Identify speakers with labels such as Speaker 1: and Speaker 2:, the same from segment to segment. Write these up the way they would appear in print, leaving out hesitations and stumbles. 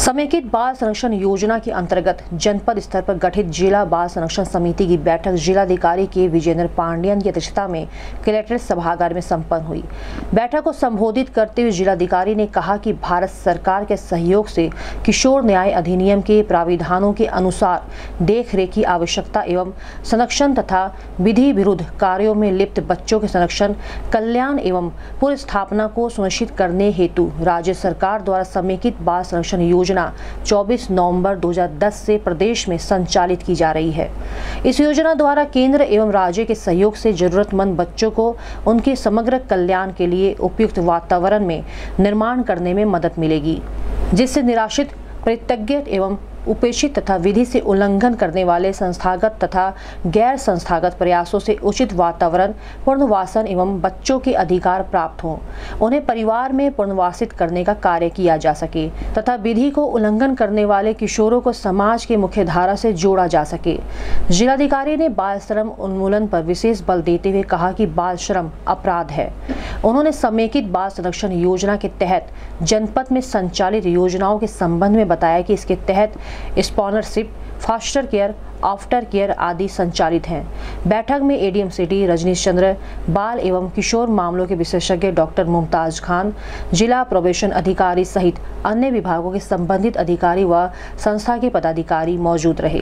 Speaker 1: समेकित बाल संरक्षण योजना के अंतर्गत जनपद स्तर पर गठित जिला बाल संरक्षण समिति की बैठक जिलाधिकारी के विजेंद्र पांडियन की अध्यक्षता में कलेक्ट्रेट सभागार में संपन्न हुई। बैठक को संबोधित करते हुए जिलाधिकारी ने कहा कि भारत सरकार के सहयोग से किशोर न्याय अधिनियम के प्राविधानों के अनुसार देखरेख की आवश्यकता एवं संरक्षण तथा विधि विरुद्ध कार्यों में लिप्त बच्चों के संरक्षण, कल्याण एवं पुनर्स्थापना को सुनिश्चित करने हेतु राज्य सरकार द्वारा समेकित बाल संरक्षण योजना 24 नवंबर 2010 से प्रदेश में संचालित की जा रही है। इस योजना द्वारा केंद्र एवं राज्य के सहयोग से जरूरतमंद बच्चों को उनके समग्र कल्याण के लिए उपयुक्त वातावरण में निर्माण करने में मदद मिलेगी, जिससे निराश्रित, परित्यज्य एवं उपेक्षित तथा विधि से उल्लंघन करने वाले संस्थागत तथा गैर संस्थागत प्रयासों से उचित वातावरण, पुनर्वासन एवं बच्चों के अधिकार प्राप्त हों, उन्हें परिवार में पुनर्वासित करने का कार्य किया जा सके तथा विधि को उल्लंघन करने वाले किशोरों को समाज के मुख्य धारा से जोड़ा जा सके। जिलाधिकारी ने बाल श्रम उन्मूलन पर विशेष बल देते हुए कहा कि बाल श्रम अपराध है। उन्होंने समेकित बाल संरक्षण योजना के तहत जनपद में संचालित योजनाओं के संबंध में बताया कि इसके तहत sponsorship, foster care, after care आदि संचालित हैं। बैठक में एडीएम सिटी रजनीश चंद्र, बाल एवं किशोर मामलों के विशेषज्ञ डॉक्टर मुमताज खान, जिला प्रोबेशन अधिकारी सहित अन्य विभागों के संबंधित अधिकारी व संस्था के पदाधिकारी मौजूद रहे।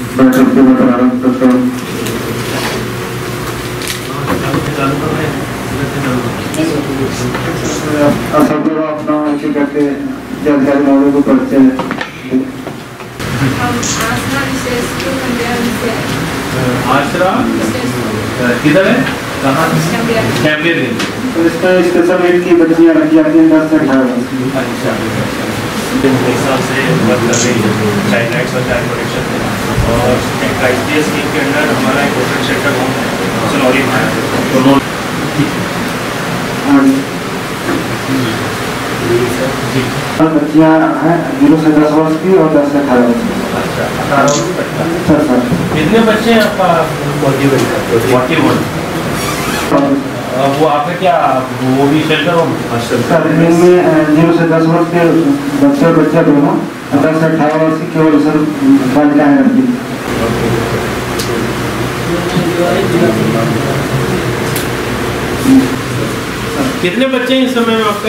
Speaker 2: आश्रा किधर है? कहाँ? कैंपियर में।
Speaker 3: तो इसमें स्पेशल एड की बच्चियाँ रखी जाती हैं 10 से 18 वर्ष की।
Speaker 2: अच्छा। हिसाब से वर्क कर रही है चाइल्ड राइट्स और चाइल्ड प्रोटेक्शन और ICS स्कीम के अंदर हमारा एक कोचिंग सेंटर होम है सनौरी में है।
Speaker 3: बच्चियाँ हैं 0 से 10 वर्ष की और 10 से 18 वर्ष की।
Speaker 2: अच्छा, 18 वर्ष। कितने बच्चे हैं आपका? 41। वो आपका क्या वो भी शेल्टर होम?
Speaker 3: में 0 से 10 वर्ष के बच्चे दोनों, 10 से 18 वर्ष की केवल सर बालिकाएं रहती हैं।
Speaker 2: कितने बच्चे हैं इस समय में आपका?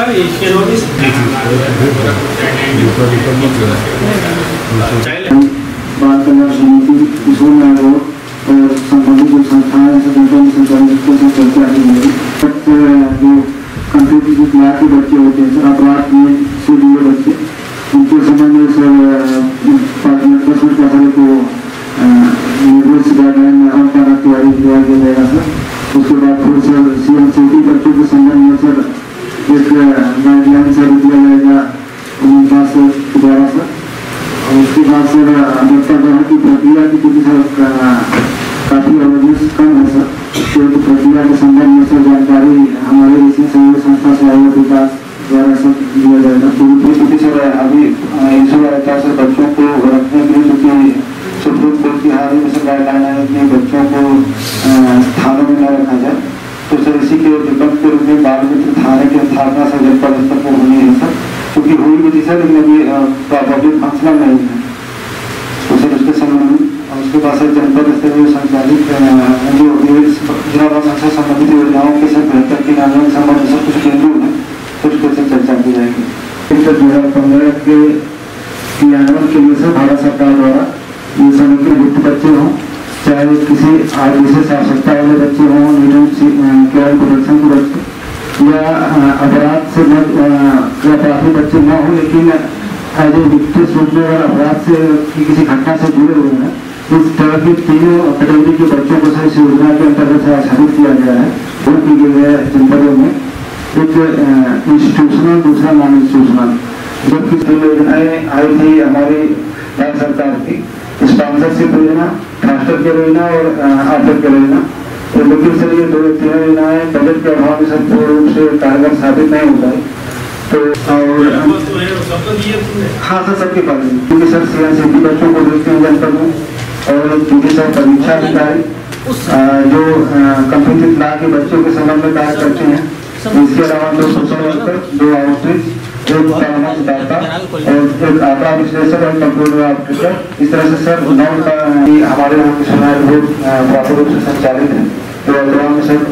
Speaker 3: बाल कल्याण समिति किशोर न्याय और संबंधित जो संस्थाएं हैं चलते आती है। जो कंप्यूटर क्लास के बच्चे होते हैं सर, अपराध में से जुड़े बच्चे, उनके संबंध में सर पार्टनर को निर्देश गाइडलाइन में हम का तैयारी किया जाएगा सर। उसके बाद फिर सर CMCT बच्चों के संबंध में सर एक गाइडलाइन सर दिया जाएगा उनका सर द्वारा सर। और उसके बाद सर बच्चा ग्रहण की प्रक्रिया की क्योंकि सर काफ़ी अवेयरनेस कम है सर, तो प्रक्रिया के संबंध में सर जानकारी हमारे इसी सहयोग संस्था से आयोग विकास द्वारा सब दिया जाएगा। क्योंकि सर अभी इशू रहता है सर बच्चों को रखने के लिए, क्योंकि सुप्रीम कोर्ट की हाल ही में सर गाइडलाइन है कि बच्चों को थानों में न रखा जाए। तो सर इसी के विकल्प के रूप में बाल मित्र थाने की स्थापना सर जनपद स्तर पर होनी है सर, क्योंकि हुई भी थी सर लेकिन अभी प्रॉपर्टी फंक्शनल नहीं है। तो सर उसके संबंध में उसके बाद सर जनपद स्तर में संचालित जो जिला बाल संरक्षण संबंधित योजनाओं के सर बेहतर क्रियान्वयन संबंध सब कुछ केंद्रों में तो उसके सर चर्चा की जाएगी। 2015 के क्रियान्वयन के लिए सर भारत सरकार द्वारा ये समेकित गुप्त बच्चे हों, चाहे किसी विशेष आवश्यकता वाले बच्चे हों, केयर प्रोटेक्शन के बच्चे या अपराध से अपराधी बच्चे न हो, लेकिन एज ए विक्टिम्स रूप में अगर अपराध से किसी घटना से जुड़े हुए हैं, इस तरह की तीनों कैटेगरी के बच्चों को इस योजना के अंतर्गत से आच्छादित किया गया है। वो की गई है जनपदों में एक इंस्टीट्यूशनल, दूसरा नॉन इंस्टीट्यूशनल। जबकि योजनाएं आई थी हमारी भारत सरकार की, स्पॉन्सरशिप योजना, फास्टर केयर योजना और आफ्टर केयर योजना। तो लेकिन सर ये तीनों योजनाएं बजट के अभाव में सर पूर्ण रूप से कारगर साबित नहीं होता है। तो और हाँ सर सबके पास, क्योंकि सर CMCT बच्चों को देखते हैं जनपद में, और क्योंकि सर परीक्षा अधिकारी जो कंप्यूटर क्लास के बच्चों के संबंध में कार्य करते हैं, इसके अलावा 2 सोशल वर्कर, 2 आउटरीच एक परामर्श दाता और एक आंकड़ा विश्लेषक और कंप्यूटर ऑपरेटर। इस तरह से सर 9 का हमारे यहाँ की सुनाई बहुत प्रॉपर रूप से संचालित है। तो वर्तमान में सर